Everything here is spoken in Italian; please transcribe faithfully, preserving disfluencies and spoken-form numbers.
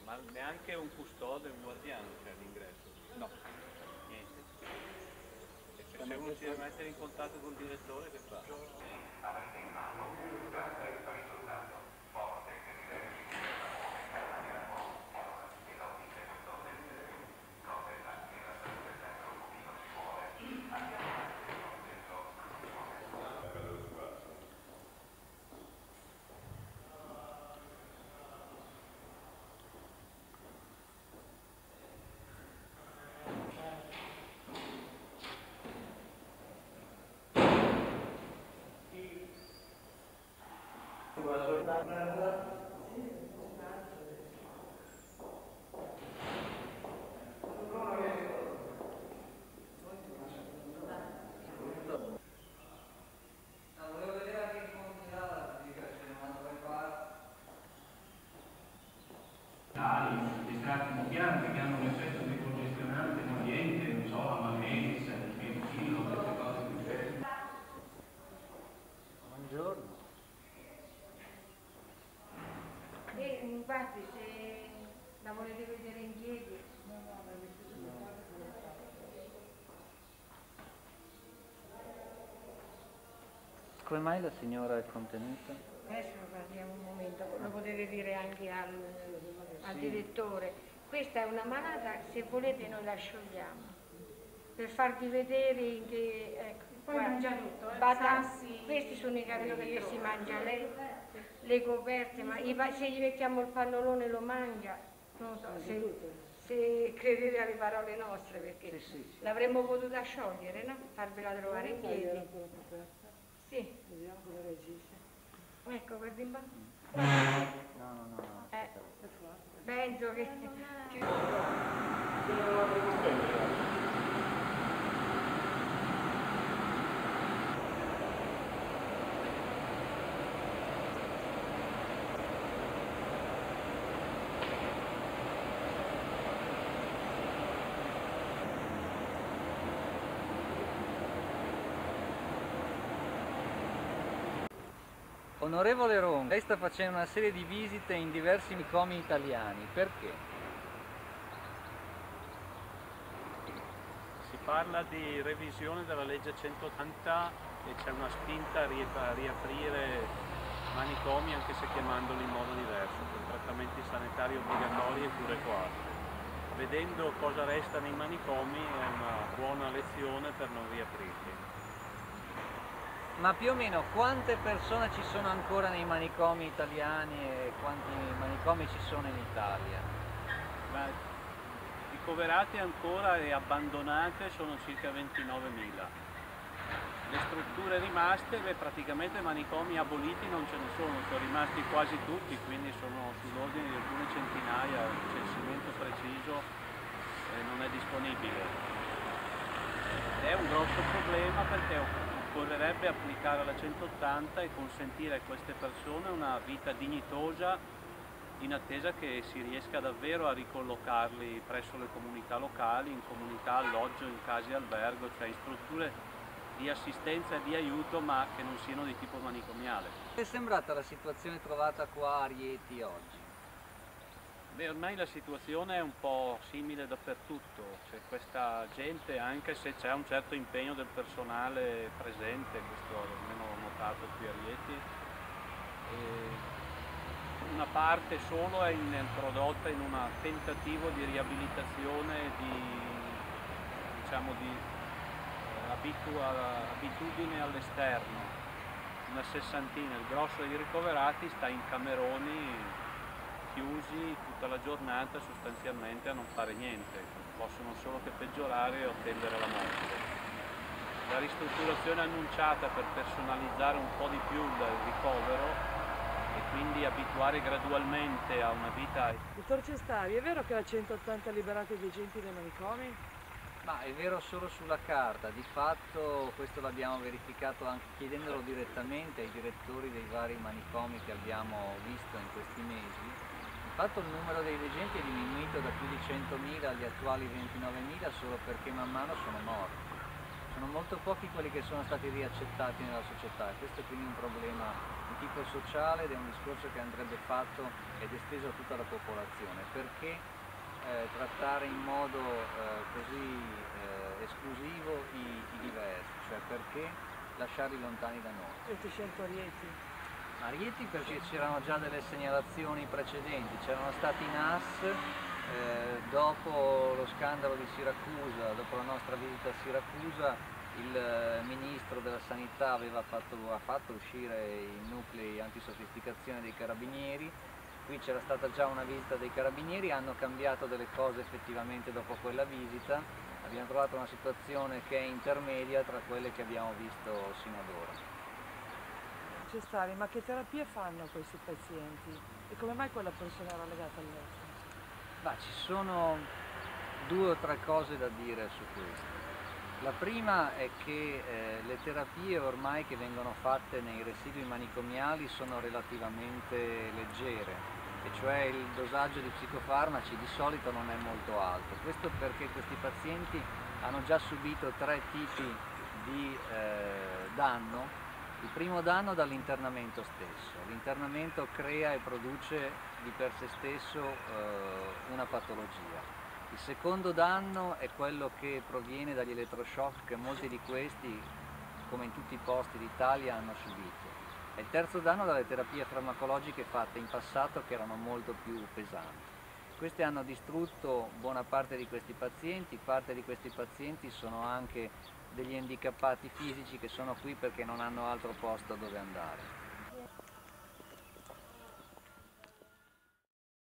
Ma neanche un custode, un guardiano c'è all'ingresso? No. Niente. E se, se uno si deve mettere in contatto col direttore, che fa? Distratti immobiliari che hanno un effetto decongestionante nell'ambiente, non so, amalgesi, filo, queste cose qui. Buongiorno. E infatti se la volete vedere in piedi, no, no, Come mai la signora è contenuta? adesso lo parliamo un momento, lo potete dire anche al, al Sì. direttore. Questa è una malata, se volete noi la sciogliamo, per farvi vedere in che... Ecco, Poi guarda, mangia tutto, eh, bata- sassi, questi sono i capelli che si mangia lei, le coperte, ma i pa- se gli mettiamo il pannolone lo mangia, non so se, se credete alle parole nostre, perché Sì, sì, sì. l'avremmo potuta sciogliere, no? Farvela trovare in piedi. Sì. Vediamo cosa reagisce. Ecco, guardi un po'. No, no, no, no. Eh, penso che... Onorevole Ron, lei sta facendo una serie di visite in diversi manicomi italiani, perché? Si parla di revisione della legge centottanta e c'è una spinta a ri- a riaprire manicomi, anche se chiamandoli in modo diverso, con trattamenti sanitari obbligatori e cure coatte. Vedendo cosa resta nei manicomi è una buona lezione per non riaprirli. Ma più o meno quante persone ci sono ancora nei manicomi italiani e quanti manicomi ci sono in Italia? Ma ricoverati ancora e abbandonate sono circa ventinovemila. Le strutture rimaste, beh, praticamente manicomi aboliti non ce ne sono, sono rimasti quasi tutti, quindi sono sull'ordine di alcune centinaia, il censimento preciso eh, non è disponibile. È un grosso problema perché occorrerebbe applicare la centottanta e consentire a queste persone una vita dignitosa in attesa che si riesca davvero a ricollocarli presso le comunità locali, in comunità alloggio, in case albergo, cioè in strutture di assistenza e di aiuto ma che non siano di tipo manicomiale. Che è sembrata la situazione trovata qua a Rieti oggi? Beh, ormai la situazione è un po' simile dappertutto, c'è questa gente, anche se c'è un certo impegno del personale presente, questo almeno ho notato qui a Rieti, e una parte solo è in, introdotta in un tentativo di riabilitazione di, diciamo, di eh, abitu, abitudine all'esterno, una sessantina, il grosso dei ricoverati sta in cameroni chiusi tutta la giornata sostanzialmente a non fare niente, possono solo che peggiorare o tendere alla morte. La ristrutturazione annunciata per personalizzare un po' di più il ricovero e quindi abituare gradualmente a una vita... Dottor Cestari, è vero che la centottanta ha liberato i degenti dai manicomi? Ma è vero solo sulla carta, di fatto questo l'abbiamo verificato anche chiedendolo direttamente ai direttori dei vari manicomi che abbiamo visto in questi mesi. Di fatto il numero dei degenti è diminuito da più di centomila agli attuali ventinovemila solo perché man mano sono morti. Sono molto pochi quelli che sono stati riaccettati nella società, e questo è quindi un problema di tipo sociale ed è un discorso che andrebbe fatto ed esteso a tutta la popolazione. Perché eh, trattare in modo eh, così eh, esclusivo i, i diversi, cioè perché lasciarli lontani da noi? Avete scelto Rieti? A Rieti perché c'erano già delle segnalazioni precedenti, c'erano stati N A S eh, dopo lo scandalo di Siracusa, dopo la nostra visita a Siracusa, il eh, ministro della sanità aveva fatto, ha fatto uscire i nuclei antisofisticazione dei carabinieri, qui c'era stata già una visita dei carabinieri, hanno cambiato delle cose effettivamente dopo quella visita, abbiamo trovato una situazione che è intermedia tra quelle che abbiamo visto sino ad ora. Cestari, ma che terapie fanno questi pazienti? E come mai quella persona era legata al letto? Bah, ci sono due o tre cose da dire su questo. La prima è che eh, le terapie ormai che vengono fatte nei residui manicomiali sono relativamente leggere, e cioè il dosaggio di psicofarmaci di solito non è molto alto. Questo perché questi pazienti hanno già subito tre tipi di eh, danno. Il primo danno dall'internamento stesso. L'internamento crea e produce di per sé stesso eh, una patologia. Il secondo danno è quello che proviene dagli elettroshock che molti di questi, come in tutti i posti d'Italia, hanno subito. E il terzo danno dalle terapie farmacologiche fatte in passato, che erano molto più pesanti. Queste hanno distrutto buona parte di questi pazienti, parte di questi pazienti sono anche degli handicappati fisici che sono qui perché non hanno altro posto dove andare.